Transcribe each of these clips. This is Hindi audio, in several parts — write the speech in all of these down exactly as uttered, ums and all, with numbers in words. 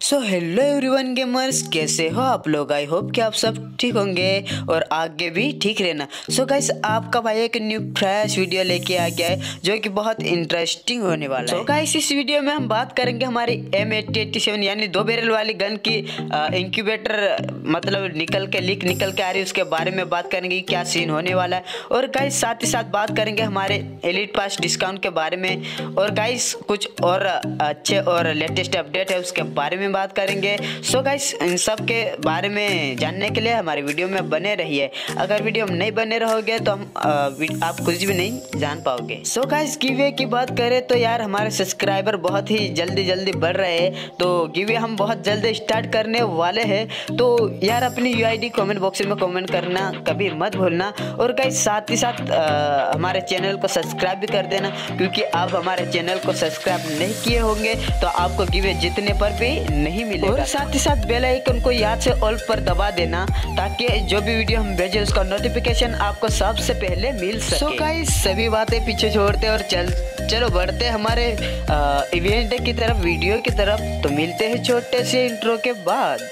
सो हेलो एवरीवन गेमर्स, कैसे हो आप लोग। आई होप कि आप सब ठीक होंगे और आगे भी ठीक रहना। सो so गाइस, आपका भाई एक न्यू फ्रेश वीडियो लेके आ गया है जो कि बहुत इंटरेस्टिंग होने वाला है। सो so गाइस, इस वीडियो में हम बात करेंगे हमारी एम एटी एटी सेवन यानी दो बैरल वाली गन की इंक्यूबेटर मतलब निकल के लीक निकल के आ रही है, उसके बारे में बात करेंगे क्या सीन होने वाला है। और गाइस साथ ही साथ बात करेंगे हमारे एलिट पास डिस्काउंट के बारे में। और गाइस कुछ और अच्छे और लेटेस्ट अपडेट है उसके बारे में बात करेंगे। सो गाइस, इन सब के बारे में जानने के लिए हमारे वीडियो में बने रहिए। अगर वीडियो में नहीं बने रहोगे तो हम आ, आप कुछ भी नहीं जान पाओगे। सो गाइस, गिवे की बात करें तो यार हमारे सब्सक्राइबर बहुत ही जल्दी जल्दी बढ़ रहे हैं, तो गिवे हम बहुत जल्दी स्टार्ट करने वाले हैं। तो यार अपनी यूआईडी कमेंट बॉक्स में कमेंट करना कभी मत भूलना। और गाइस साथ ही साथ आ, हमारे चैनल को सब्सक्राइब भी कर देना, क्योंकि आप हमारे चैनल को सब्सक्राइब नहीं किए होंगे तो आपको गिवे जीतने पर भी नहीं मिलेगा। और साथ ही साथ बेल आइकन को याद से ऑल पर दबा देना ताकि जो भी वीडियो हम भेजें उसका नोटिफिकेशन आपको सबसे पहले मिल सके। सो गाइस, सभी बातें पीछे छोड़ते और चल चलो बढ़ते हमारे इवेंट की तरफ, वीडियो की तरफ। तो मिलते हैं छोटे से इंट्रो के बाद।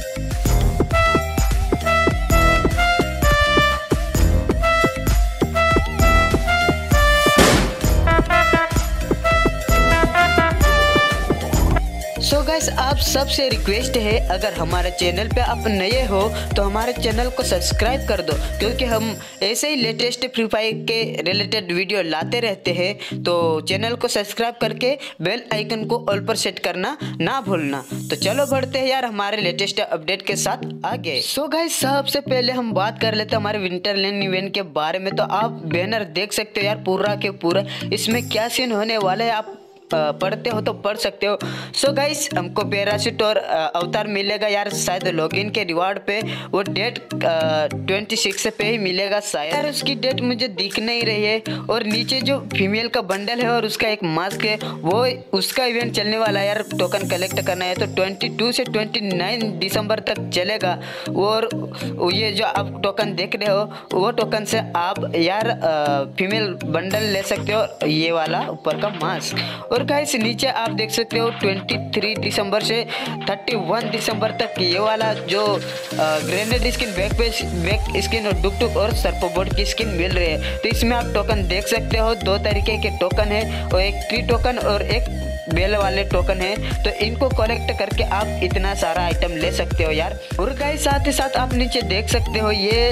सो गाइस, आप सबसे रिक्वेस्ट है, अगर हमारे चैनल पे आप नए हो तो हमारे चैनल को सब्सक्राइब कर दो, क्योंकि हम ऐसे ही लेटेस्ट फ्री फायर के रिलेटेड वीडियो लाते रहते हैं। तो चैनल को सब्सक्राइब करके बेल आइकन को ऑल पर सेट करना ना भूलना। तो चलो बढ़ते हैं यार हमारे लेटेस्ट अपडेट के साथ आगे। सो गाइस, सबसे पहले हम बात कर लेते हैं हमारे विंटरलैंड इवेंट के बारे में। तो आप बैनर देख सकते हो यार पूरा के पूरा, इसमें क्या सीन होने वाला है आप पढ़ते हो तो पढ़ सकते हो। सो गाइस, हमको पैराशूट और अवतार मिलेगा यार शायद लॉगिन के रिवार्ड पे। वो डेट ट्वेंटी सिक्स पे ही मिलेगा शायद, यार उसकी डेट मुझे दिख नहीं रही है। और नीचे जो फीमेल का बंडल है और उसका एक मास्क है, वो उसका इवेंट चलने वाला है यार। टोकन कलेक्ट करना है तो बाईस से उनतीस दिसंबर तक चलेगा। और ये जो आप टोकन देख रहे हो वो टोकन से आप यार फीमेल बंडल ले सकते हो, ये वाला ऊपर का मास्क। और गाइस नीचे आप देख सकते हो तेईस दिसंबर से इकतीस दिसंबर तक ये वाला जो ग्रेनेड स्किन, बैक पे बैक स्किन और डुक टुक और सर्पोबोर्ड की स्किन मिल रही है। तो इसमें आप टोकन देख सकते हो, दो तरीके के टोकन है, और एक ट्री टोकन और एक बेल वाले टोकन है। तो इनको कलेक्ट करके आप इतना सारा आइटम ले सकते हो यार। और गाइस साथ ही साथ आप नीचे देख सकते हो ये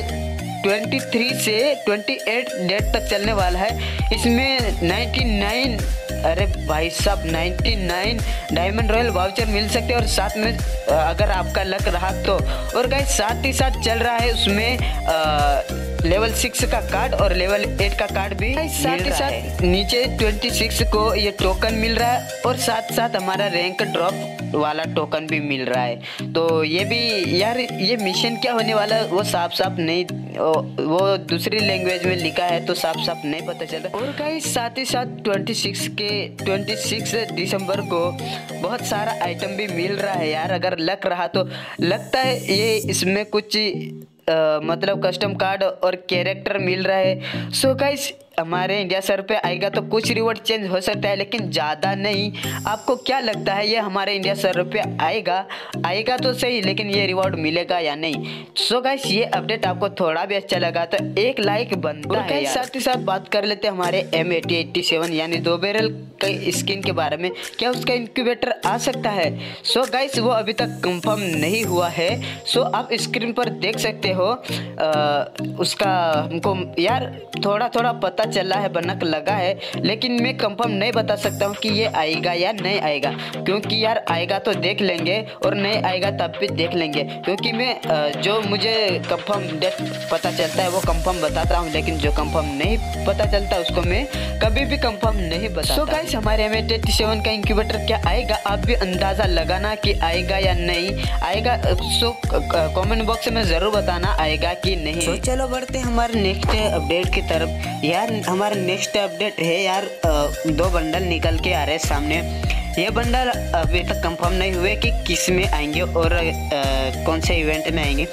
तेईस से अट्ठाईस डेट तक चलने वाला है। इसमें निन्यानवे, अरे भाई साहब निन्यानवे डायमंड रॉयल वाउचर मिल सकते हैं, और साथ में अगर आपका लक रहा तो। और गाइस साथ ही साथ चल रहा है उसमें आ, लेवल सिक्स का कार्ड और लेवल एट का कार्ड भी साथ ही साथ नीचे छब्बीस को ये टोकन मिल रहा है, और साथ साथ हमारा रैंक ड्रॉप वाला टोकन भी मिल रहा है। तो ये भी यार, ये मिशन क्या होने वाला है वो साफ साफ नहीं, वो दूसरी लैंग्वेज में लिखा है तो साफ साफ नहीं पता चलता। और गाइस साथ ही साथ छब्बीस के छब्बीस दिसंबर को बहुत सारा आइटम भी मिल रहा है यार। अगर लक रहा तो लगता है ये इसमें कुछ आ, मतलब कस्टम कार्ड और कैरेक्टर मिल रहा है। सो गाइस, हमारे इंडिया सर पे आएगा तो कुछ रिवॉर्ड चेंज हो सकता है, लेकिन ज़्यादा नहीं। आपको क्या लगता है ये हमारे इंडिया सर पे आएगा आएगा तो सही, लेकिन ये रिवॉर्ड मिलेगा या नहीं। सो गाइस, ये अपडेट आपको थोड़ा भी अच्छा लगा तो एक लाइक बनता है यार। साथ ही साथ बात कर लेते हैं हमारे एम एटी एटी सेवन यानी दो बैरल के स्किन के बारे में। क्या उसका इंक्यूबेटर आ सकता है? सो गाइस, वो अभी तक कंफर्म नहीं हुआ है। सो आप स्क्रीन पर देख सकते हो आ, उसका हमको यार थोड़ा थोड़ा पता चला है, बनक लगा है, लेकिन मैं कंफर्म नहीं बता सकता हूँ कि ये आएगा या नहीं आएगा, क्योंकि यार आएगा तो देख लेंगे और नहीं आएगा तब भी देख लेंगे। क्योंकि मैं जो मुझे कंफर्म डेट पता चलता है वो कंफर्म बताता हूँ, लेकिन जो कंफर्म नहीं पता चलता उसको मैं कभी भी कंफर्म नहीं बताता। सो गाइस, हमारे एम एटी एटी सेवन का इंक्यूबेटर क्या आएगा, आप भी अंदाजा लगाना कि आएगा या नहीं आएगा। सो कमेंट बॉक्स में जरूर बताना आएगा कि नहीं। तो चलो बढ़ते हैं हमारे नेक्स्ट अपडेट की तरफ। यार हमारा नेक्स्ट अपडेट है यार, दो बंडल निकल के आ रहे हैं सामने। ये बंडल अभी तक कंफर्म नहीं हुए कि किस में आएंगे और आ, कौन से इवेंट में आएंगे।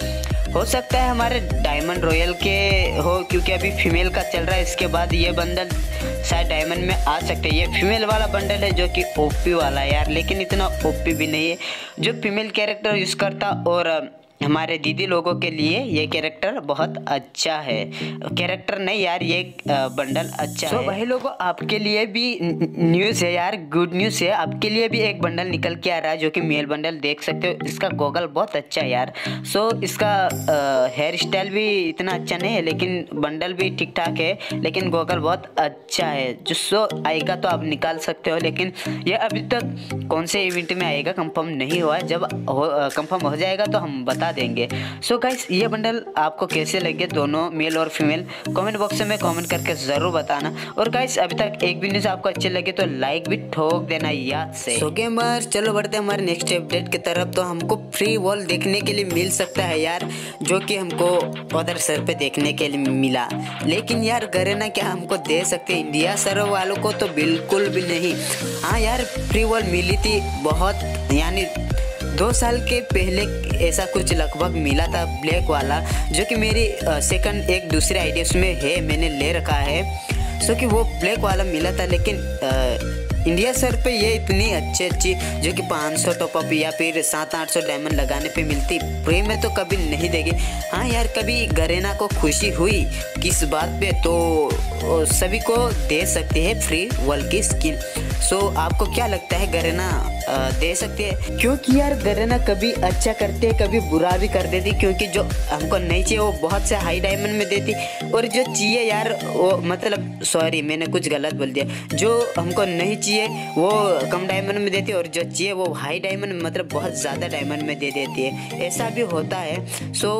हो सकता है हमारे डायमंड रॉयल के हो, क्योंकि अभी फीमेल का चल रहा है। इसके बाद ये बंडल शायद डायमंड में आ सकते हैं। ये फीमेल वाला बंडल है जो कि ओपी वाला है यार, लेकिन इतना ओपी भी नहीं है जो फीमेल कैरेक्टर यूज़ करता। और हमारे दीदी लोगों के लिए ये कैरेक्टर बहुत अच्छा है। कैरेक्टर नहीं यार, ये बंडल अच्छा so, है। भाई लोगों, आपके लिए भी न्यूज़ है यार, गुड न्यूज़ है। आपके लिए भी एक बंडल निकल के आ रहा है जो कि मेल बंडल देख सकते हो। इसका गॉगल बहुत अच्छा है यार। सो so, इसका हेयर स्टाइल भी इतना अच्छा नहीं है, लेकिन बंडल भी ठीक ठाक है, लेकिन गॉगल बहुत अच्छा है। जो सो आएगा तो आप निकाल सकते हो, लेकिन ये अभी तक कौन से इवेंट में आएगा कंफर्म नहीं हुआ है। जब कंफर्म हो जाएगा तो हम बता देंगे। सो so गाइस, ये बंडल आपको कैसे लगे, दोनों मेल और फीमेल, कमेंट बॉक्स में कमेंट करके ज़रूर बताना। और गाइस, अभी तक एक भी न्यूज़ आपको अच्छे लगे तो लाइक भी ठोक देना याद से। सो गेमर्स, चलो बढ़ते हैं हमारे नेक्स्ट अपडेट की तरफ। तो हमको फ्री वॉल देखने के लिए मिल सकता है यार, जो कि हमको अदर सर्वर पे देखने के लिए मिला। लेकिन यार गरेना क्या हमको दे सकते हैं? इंडिया सर्वर वालों को तो बिल्कुल भी नहीं। हाँ यार, फ्री वॉल मिली थी बहुत, यानी दो साल के पहले ऐसा कुछ लगभग मिला था ब्लैक वाला, जो कि मेरी सेकंड एक दूसरे आईडी उसमें है, मैंने ले रखा है। सो कि वो ब्लैक वाला मिला था, लेकिन आ, इंडिया सर पे ये इतनी अच्छी अच्छी जो कि पाँच सौ टॉपअप या फिर सात आठ सौ डायमंड लगाने पे मिलती, फ्री में तो कभी नहीं देगी। हाँ यार, कभी गरेना को खुशी हुई किस बात पे तो सभी को दे सकते हैं फ्री वॉल की स्किन। सो आपको क्या लगता है, गरेना दे सकते हैं? क्योंकि यार गरेना कभी अच्छा करते हैं, कभी बुरा भी कर देती, क्योंकि जो हमको नहीं चाहिए वो बहुत से हाई डायमंड में देती, और जो चाहिए यार वो, मतलब सॉरी मैंने कुछ गलत बोल दिया, जो हमको नहीं चाहिए वो कम डायमंड में देती है, और जो चाहिए वो हाई डायमंड मतलब बहुत ज़्यादा डायमंड में दे देती है। ऐसा भी होता है। सो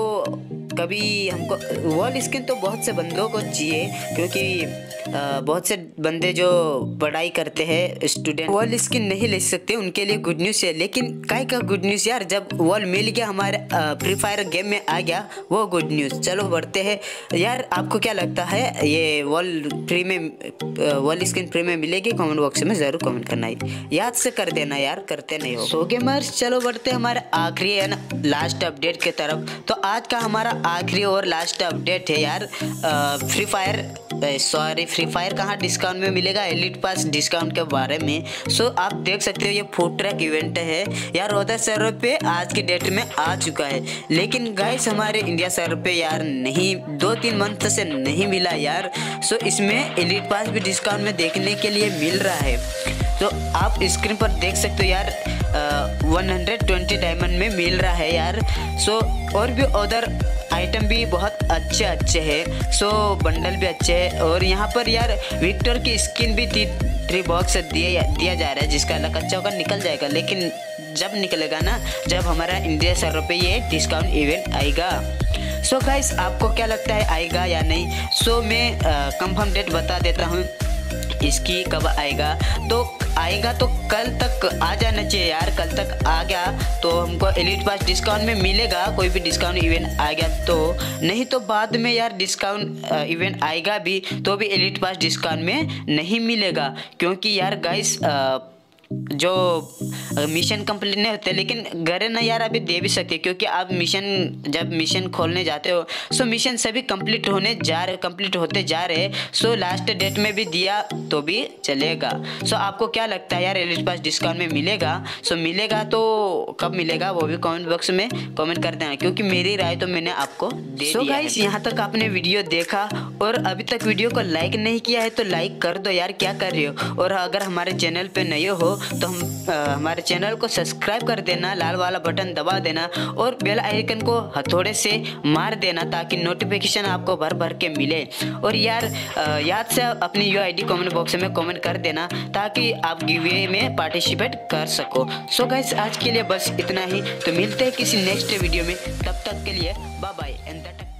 कभी हमको वॉल स्किन तो बहुत से बंदों को चाहिए, क्योंकि आ, बहुत से बंदे जो पढ़ाई करते हैं स्टूडेंट वॉल स्किन नहीं ले सकते, उनके लिए गुड न्यूज़ है। लेकिन काय का गुड न्यूज़ यार, जब वॉल मिल गया हमारे फ्री फायर गेम में आ गया वो गुड न्यूज़। चलो बढ़ते हैं यार, आपको क्या लगता है ये वॉल फ्री में वॉल स्किन फ्री में मिलेगी? कमेंट बॉक्स में ज़रूर कमेंट करना है, याद से कर देना यार, करते नहीं हो। सो गेमर्स, चलो बढ़ते हैं हमारे आखिरी है ना लास्ट अपडेट की तरफ। तो आज का हमारा आखिरी और लास्ट अपडेट है यार, Free Fire sorry Free Fire कहाँ डिस्काउंट में मिलेगा, एलिट पास डिस्काउंट के बारे में। सो आप देख सकते हो ये फूड ट्रैक इवेंट है यार, अदर सर्वर पे आज के डेट में आ चुका है, लेकिन गाइस हमारे इंडिया सर्वर पे यार नहीं, दो तीन मंथ से नहीं मिला यार। सो इसमें एलिट पास भी डिस्काउंट में देखने के लिए मिल रहा है। तो आप स्क्रीन पर देख सकते हो यार, वन हंड्रेड ट्वेंटी डायमंड में मिल रहा है यार। सो और भी अदर आइटम भी बहुत अच्छे अच्छे हैं। सो बंडल भी अच्छे हैं, और यहाँ पर यार विक्टर की स्किन भी थी, थ्री बॉक्स दिया दिया जा रहा है, जिसका अलग अच्छा होगा निकल जाएगा। लेकिन जब निकलेगा ना, जब हमारा इंडिया सर्वर पे ये डिस्काउंट इवेंट आएगा। सो so गाइस, आपको क्या लगता है आएगा या नहीं? सो so मैं कंफर्म डेट बता देता हूँ इसकी कब आएगा। तो आएगा तो कल तक आ जाना चाहिए यार, कल तक आ गया तो हमको एलिट पास डिस्काउंट में मिलेगा, कोई भी डिस्काउंट इवेंट आ गया तो। नहीं तो बाद में यार डिस्काउंट इवेंट आएगा भी तो भी एलिट पास डिस्काउंट में नहीं मिलेगा, क्योंकि यार गाइस जो मिशन कंप्लीट नहीं होते, लेकिन गरेना यार अभी दे भी सकते, क्योंकि आप मिशन जब मिशन खोलने जाते हो सो मिशन सभी कंप्लीट होने जा रहे कंप्लीट होते जा रहे सो लास्ट डेट में भी दिया तो भी चलेगा। सो आपको क्या लगता है यार, एलिट पास डिस्काउंट में मिलेगा? सो मिलेगा तो कब मिलेगा वो भी कमेंट बॉक्स में कमेंट कर देना, क्योंकि मेरी राय तो मैंने आपको दे so दिया गाइस, यहाँ तक आपने वीडियो देखा और अभी तक वीडियो को लाइक नहीं किया है तो लाइक कर दो यार, क्या कर रहे हो। और अगर हमारे चैनल पे नए हो तो हम आ, हमारे चैनल को सब्सक्राइब कर देना, लाल वाला बटन दबा देना और बेल आइकन को हथौड़े से मार देना, ताकि नोटिफिकेशन आपको भर भर के मिले। और यार आ, याद से अपनी U I D comment box में कमेंट कर देना, ताकि आप गिवे में पार्टिसिपेट कर सको। सो गाइस, आज के लिए बस इतना ही, तो मिलते हैं किसी नेक्स्ट वीडियो में, तब तक के लिए बाय बाय एंड